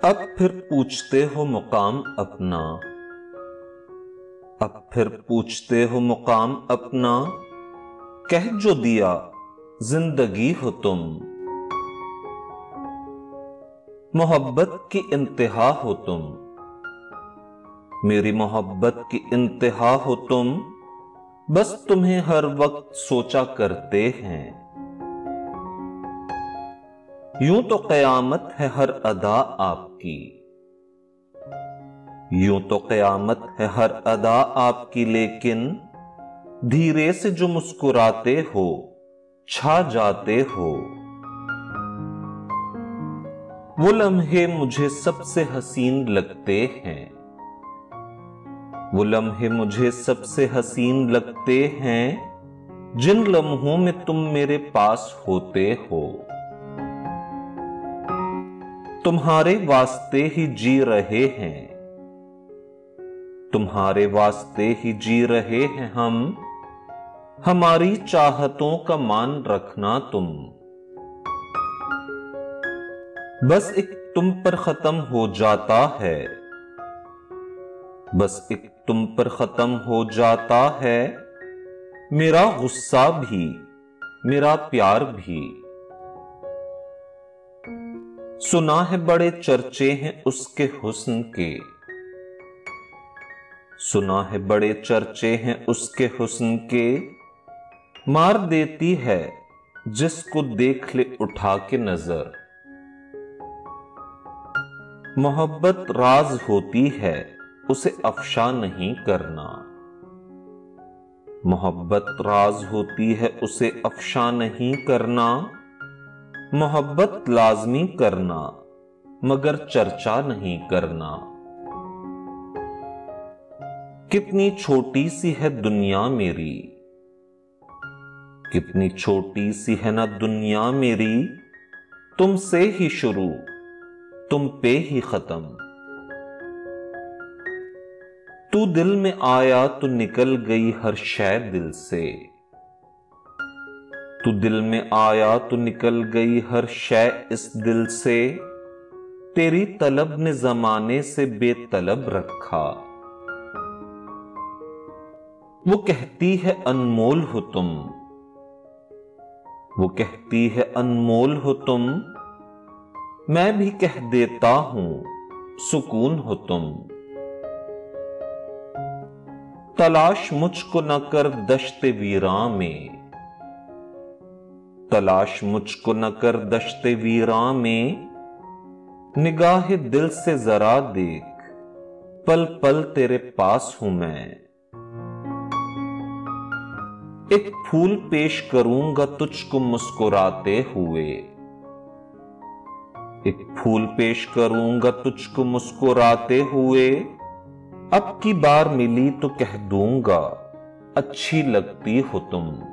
अब फिर पूछते हो मुकाम अपना, अब फिर पूछते हो मुकाम अपना, कह जो दिया जिंदगी हो तुम। मोहब्बत की इंतहा हो तुम, मेरी मोहब्बत की इंतहा हो तुम। बस तुम्हें हर वक्त सोचा करते हैं। यूं तो कयामत है हर अदा आपकी, यूं तो कयामत है हर अदा आपकी, लेकिन धीरे से जो मुस्कुराते हो छा जाते हो। वो लम्हे मुझे सबसे हसीन लगते हैं, वो लम्हे मुझे सबसे हसीन लगते हैं, जिन लम्हों में तुम मेरे पास होते हो। तुम्हारे वास्ते ही जी रहे हैं, तुम्हारे वास्ते ही जी रहे हैं हम। हमारी चाहतों का मान रखना तुम। बस एक तुम पर खत्म हो जाता है, बस एक तुम पर खत्म हो जाता है, मेरा गुस्सा भी मेरा प्यार भी। सुना है बड़े चर्चे हैं उसके हुस्न के, सुना है बड़े चर्चे हैं उसके हुस्न के। मार देती है जिसको देख ले उठा के नजर। मोहब्बत राज होती है उसे अफशा नहीं करना, मोहब्बत राज होती है उसे अफशा नहीं करना। मोहब्बत लाजमी करना मगर चर्चा नहीं करना। कितनी छोटी सी है दुनिया मेरी, कितनी छोटी सी है ना दुनिया मेरी। तुमसे ही शुरू तुम पे ही खत्म। तू दिल में आया तो निकल गई हर शय दिल से, तू दिल में आया तो निकल गई हर शय इस दिल से। तेरी तलब ने जमाने से बेतलब रखा। वो कहती है अनमोल हो तुम, वो कहती है अनमोल हो तुम। मैं भी कह देता हूं सुकून हो तुम। तलाश मुझको न कर दश्ते वीरां में, तलाश मुझको न कर दश्ते वीरां में। निगाहे दिल से जरा देख, पल पल तेरे पास हूं मैं। एक फूल पेश करूंगा तुझको मुस्कुराते हुए, एक फूल पेश करूंगा तुझको मुस्कुराते हुए। अब की बार मिली तो कह दूंगा अच्छी लगती हो तुम।